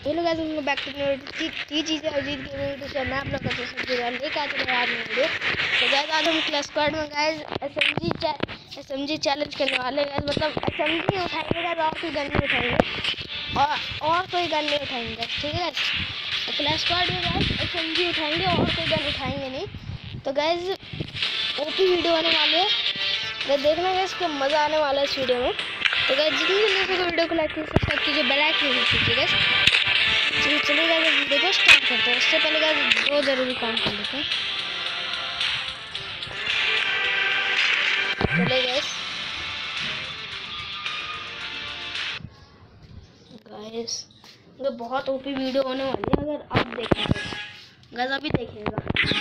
Hello guys, welcome back to टी चीज़ें अजीत की वीडियो से मैं आप लोग का लेके आते हैं आज वीडियो। तो गाइस आज हम क्लास स्क्वाड में गाइस एसएमजी चैलेंज करने वाले हैं। मतलब एसएमजी उठाएंगे गाइस, और कोई गन नहीं उठाएंगे और कोई गन नहीं उठाएंगे, ठीक है। तो क्लास स्क्वाड में गाइस एसएमजी उठाएंगे और कोई गन उठाएंगे नहीं। तो गाइस ओपी वीडियो आने वाली है, तो देखना गाइस इसको मज़ा आने वाला है इस वीडियो में। तो गाइस जितने लोगों को वीडियो को लाइक कीजिए, सब्सक्राइब कीजिए, बेल आइकन कीजिए गाइस। चलिए गाइस वीडियो को स्टार्ट करते हैं। उससे पहले गाइस दो जरूरी काम कर लेते हैं। चलिए गाइस ये बहुत ओपी वीडियो होने वाली है, अगर आप देखेंगे गाइस अभी देखिएगा।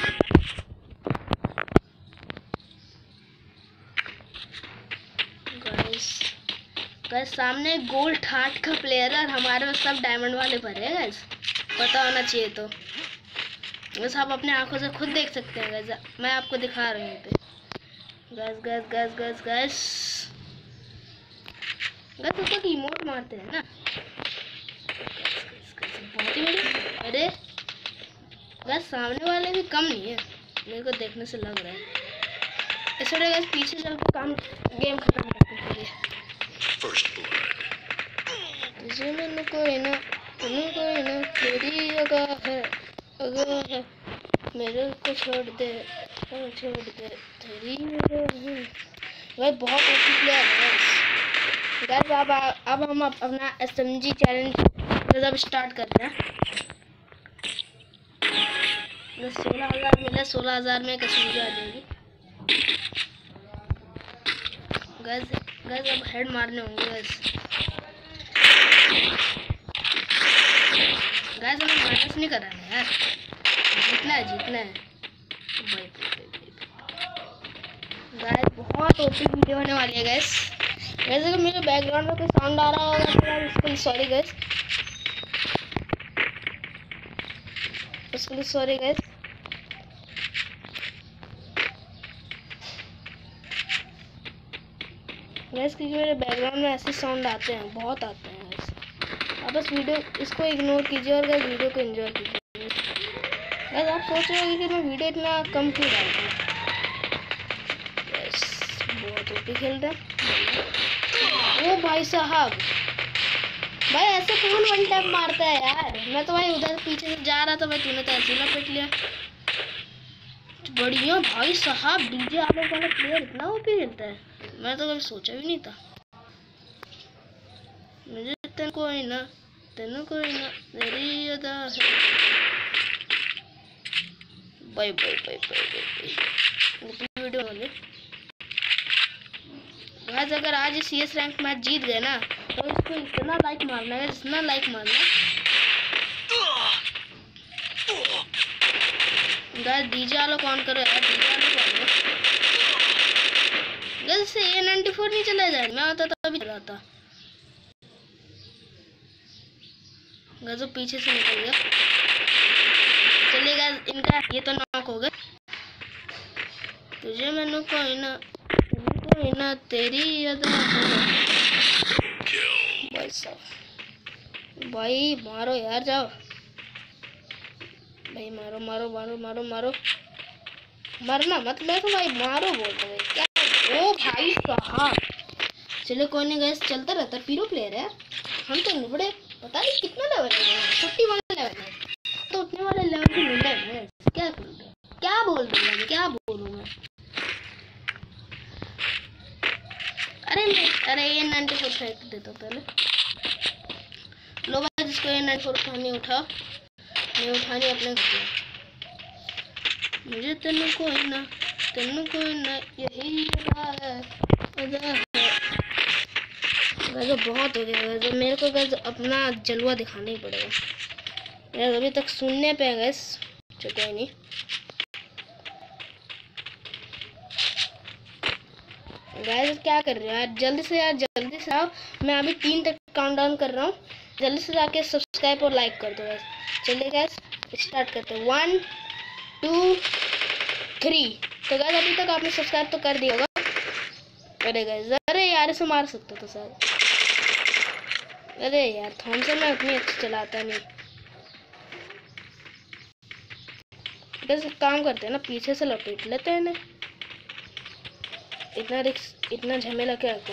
गाइस सामने गोल्ड 8 का प्लेयर है और हमारे में सब डायमंड वाले भरे हैं गाइस, पता होना चाहिए। तो बस आप अपने आंखों से खुद देख सकते हैं गाइस, मैं आपको दिखा रही हूँ पे। Guys guys guys guys guys guys तो इमोट मारते हैं ना, बहुत ही बढ़िया। अरे गाइस सामने वाले भी कम नहीं है, मेरे को देखने से लग रहा है। इसलिए गाइस पीछे चल के काम गेम खत्म करते हैं। मैंने कोई ना तेरी जगह है, अगर मेरे को छोड़ दे तेरी जगह है। भाई बहुत अच्छी प्लेयर है गाइस। अब हम अपना एसएमजी चैलेंज जब स्टार्ट करते हैं। 16,000 मिला, 16,000 में एसएमजी आ जाएगी गाइस। अब हेड मारने होंगे गाइस हमें माइनस नहीं कराना है यार, जीतना है गाइस। बहुत ओपी वीडियो होने वाली है गाइस। वैसे अगर मेरे बैकग्राउंड में कोई साउंड आ रहा होगा तो यार उसके लिए सॉरी गाइस, उसके लिए सॉरी गाइस। गाइस क्योंकि मेरे बैकग्राउंड में ऐसे साउंड आते हैं, बहुत आते हैं गाइस। आप बस वीडियो इसको इग्नोर कीजिए और गाइस वीडियो को एंजॉय कीजिए। गाइस आप सोच रहे होंगे कि मैं वीडियो इतना कम क्यों डालता हूँ। बहुत ओपी खेल रहा है। ओ भाई साहब, भाई ऐसे कौन वन टैप मारता है यार। मैं तो भाई उधर पीछे से जा रहा था, भाई तूने तो ऐसे ही लपेट लिया। बढ़िया भाई साहब, डीजे आलोक वाला प्लेयर इतना ओपी खेलता है, मैं तो कभी सोचा भी नहीं था। मुझे तेन कोई ना तेरी अदा है। बाय वीडियो वाले गाइस, अगर आज सीएस रैंक मैच जीत गए ना तो इसको इतना लाइक मारना है, जितना लाइक मारना गाइस। डीजे आलोक ऑन करो यार, डीजे आलोक ऑन गाइस। से A94 नहीं चला जाए, मैं होता तो अभी चलाता गाइस। तो पीछे से निकल गया। चलिए गाइस इनका ये तो नॉक हो गया। तुझे मैंने कोई ना तेरी अदा भाई साहब। भाई मारो यार, जाओ भाई, मारो मरना मत, मैं तो भाई मारो बोलते हैं क्या। ओ भाई साहब, चलो कोई नहीं गाइस, चलता रहता। पीरो प्लेयर है, हम तो निबड़े पता नहीं कितना लेवल है, 51 लेवल है। तो उतने वाले लेवल पे मिला है। क्या बोल रहा मैं। अरे ये 94 फेंक देता पहले। लो भाई, जिसको ये 94 उठानी उठाओ, नहीं उठानी अपने घर। मुझे तेनू कोई ना यही है। बहुत हो गया, मेरे को गाइस अपना जलवा दिखाना ही पड़ेगा यार। अभी तक सुनने पे गाइस, चलो कोई नहीं। गाइस क्या कर रहे हो यार, जल्दी से आओ। मैं अभी 3 तक काउंटडाउन कर रहा हूँ, जल्दी से जाके सब्सक्राइब और लाइक कर दो गाइस। चलिए गाइस स्टार्ट करते हैं। 1 2 3। तो गाइस अभी तक आपने सब्सक्राइब तो कर दिया होगा। अरे गाइस, अरे यार इसे मार सकता था सर। अरे यार थॉमसन मैं उतनी अच्छी चलाता नहीं। बस एक काम करते हैं ना, पीछे से लपेट लेते हैं ना, इतना रिस्क इतना झमेला क्या को।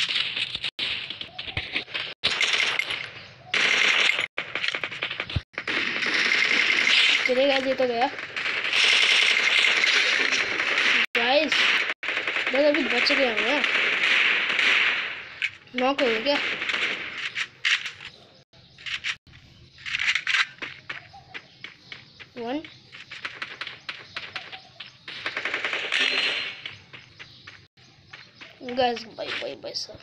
चलेगा, ये तो गया गाइस, बस अभी बच गया हूँ यार। नॉक हो गया। वन गैस भाई सर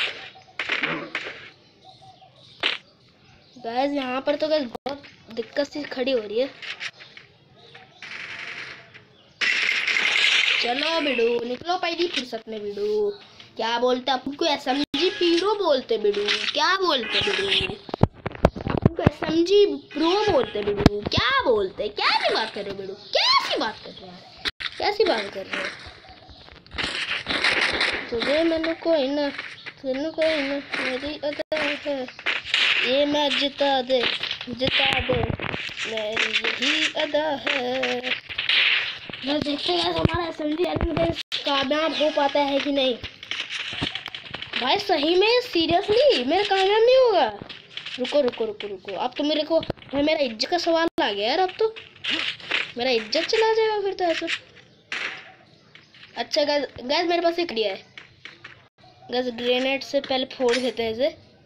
गैस, यहाँ पर तो गैस बहुत दिक्कत सी खड़ी हो रही है। चलो बिडू निकलो पहली फुर्सत में। बिडू क्या बोलते, अपन को एसएमजी पीरो बोलते। बिडू क्या बोलते, बिडू अपन को एसएमजी प्रो बोलते। बिडू क्या बोलते, कैसी बात कर रहे हो बिडू, कैसी बात कर रहे हो यार, कैसी बात कर रहे हो। तुझे मैंने कोई ना मेरी अदा है, ये मैच जिता दे मेरी यही अदा है। बस देखते हैं हमारा एसएमजी कामयाब हो पाता है कि नहीं। भाई सही में सीरियसली मेरा कामयाब नहीं होगा। रुको रुको रुको रुको, अब तो मेरे को भाई मेरा इज्जत का सवाल आ गया यार। अब तो मेरा इज्जत चला जाएगा फिर तो ऐसा। अच्छा गैस मेरे पास एक आइडिया है। गैस ग्रेनेड से पहले फोड़ देते हैं इसे।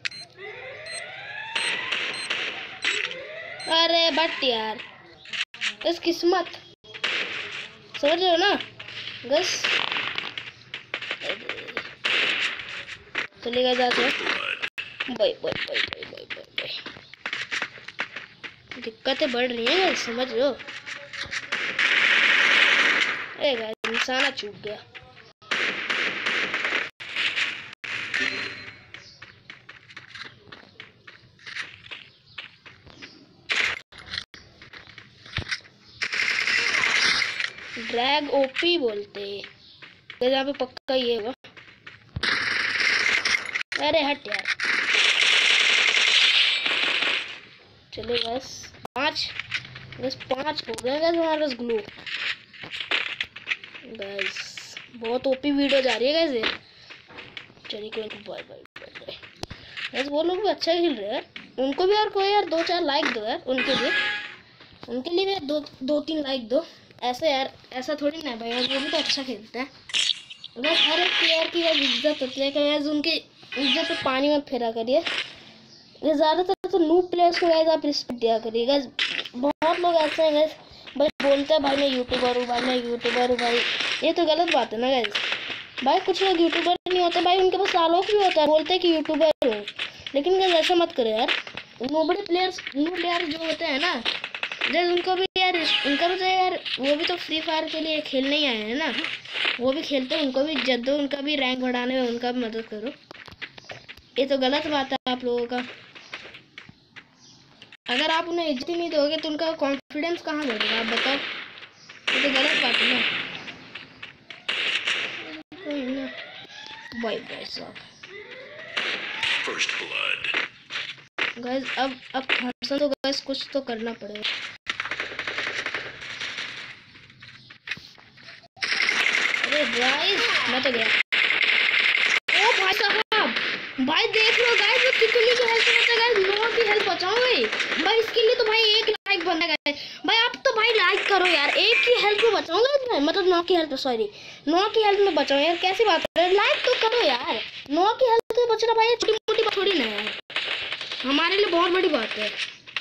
अरे बट यार गैस किस्मत, समझ रहे हो ना गैस। चलेगा जाते हैं। बाय दिक्कतें बढ़ रही हैं गैस, समझ रहे हो। अरे गैस निशाना चूक गया। ड्रैग ओपी बोलते हैं यहाँ पे, पक्का ये होगा। अरे हट यार। चलो बस 5 हो गया गैस हमारे पास ग्लू। गैस बहुत ओपी वीडियो जा रही है गैस। चलिए कोई बाय गैस। वो लोग भी अच्छा खेल रहे हैं, उनको भी यार कोई यार 2-4 लाइक दो यार। उनके लिए भी 2-3 लाइक दो। ऐसे यार ऐसा थोड़ी ना भाई, वो भी तो अच्छा खेलते हैं। बस हर एक प्लेयर की यार इज्जत होती है कि उनकी इज्जत पे पानी मत फेरा करिए। ज़्यादातर तो नूब प्लेयर्स को गाइस आप रिस्पेक्ट दिया करिए गाइस। बहुत लोग ऐसे हैं गाइस, बस बोलते हैं भाई मैं यूट्यूबर हूँ, भाई ये तो गलत बात है ना गाइस। भाई कुछ लोग यूट्यूबर नहीं होते भाई, उनके पास ताल्लुक भी होता है, बोलते हैं कि यूट्यूबर हूँ। लेकिन गाइस ऐसा मत करो यार। नूब प्लेयर जो होते हैं ना, जब उनका भी तो यार वो भी तो फ्री फायर के लिए खेलने ही आए हैं ना। वो भी खेलते हैं, उनको भी इज्जत दो, उनका भी रैंक बढ़ाने में उनका भी मदद करो। ये तो गलत बात है आप लोगों का। अगर आप उन्हें इज्जत ही नहीं दोगे तो उनका कॉन्फिडेंस कहाँ बढ़ेगा, आप बताओ। ये तो गलत बात है ना। कोई ना बाय साहब। First blood guys. अब थॉमसन तो गाइस कुछ तो करना पड़ेगा। अरे गाइस मैं तो गया। ओ भाई साहब, भाई देख लो गाइस वो कितनी की हेल्प करता है गाइस। 9 की हेल्प बचाओ भाई इसके लिए तो भाई 1 लाइक बनना गाइस। भाई आप तो भाई लाइक करो यार। 1 की हेल्प में बचाऊंगा मैं, मतलब 9 की हेल्प, सॉरी 9 की हेल्प में बचाऊं यार। कैसी बात है, लाइक तो करो यार। 9 की हेल्प में बचना भाई छोटी मोटी बात थोड़ी ना है, हमारे लिए बहुत बड़ी बात है।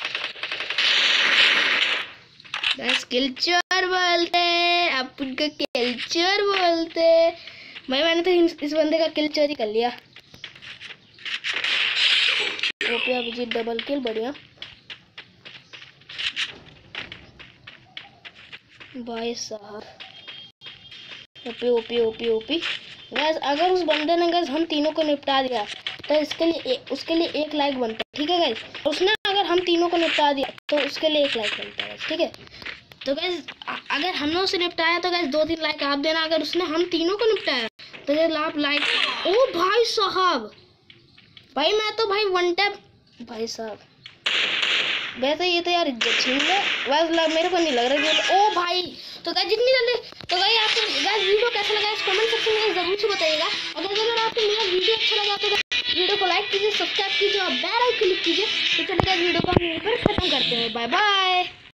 किलचोर बोलते आप उनका, किलचोर बोलते भाई। मैंने तो इस बंदे का किल चोरी कर लिया। ओपी अभिजीत डबल किल, बढ़िया भाई साहब। OP guys. अगर उस बंदे ने गैस हम तीनों को निपटा दिया तो उसके लिए 1 लाइक बनता है, ठीक है गैस। उसने अगर हम तीनों को निपटा दिया तो उसके लिए 1 लाइक बनता है, ठीक है। तो गैस अगर हमने उसे निपटाया तो गैस 2-3 लाइक आप देना। अगर उसने हम तीनों को निपटाया तो गैस आप लाइक। ओ भाई साहब, भाई मैं तो भाई 1 टैप भाई साहब वैसे ये तो यार इज्जत छीन ले। वैसे मेरे को नहीं लग रहा कि ओ भाई। तो गाइस जितनी जल्दी तो गाइस आपको गाइस वीडियो कैसा लगा इस कमेंट सेक्शन में जरूर से बताइएगा। अगर आपको मेरा वीडियो अच्छा लगा तो वीडियो को लाइक कीजिए, सब्सक्राइब कीजिए और बेल आइकन क्लिक कीजिए। तो चलिए गाइस वीडियो को हम यहीं पर खत्म करते हैं। Bye bye.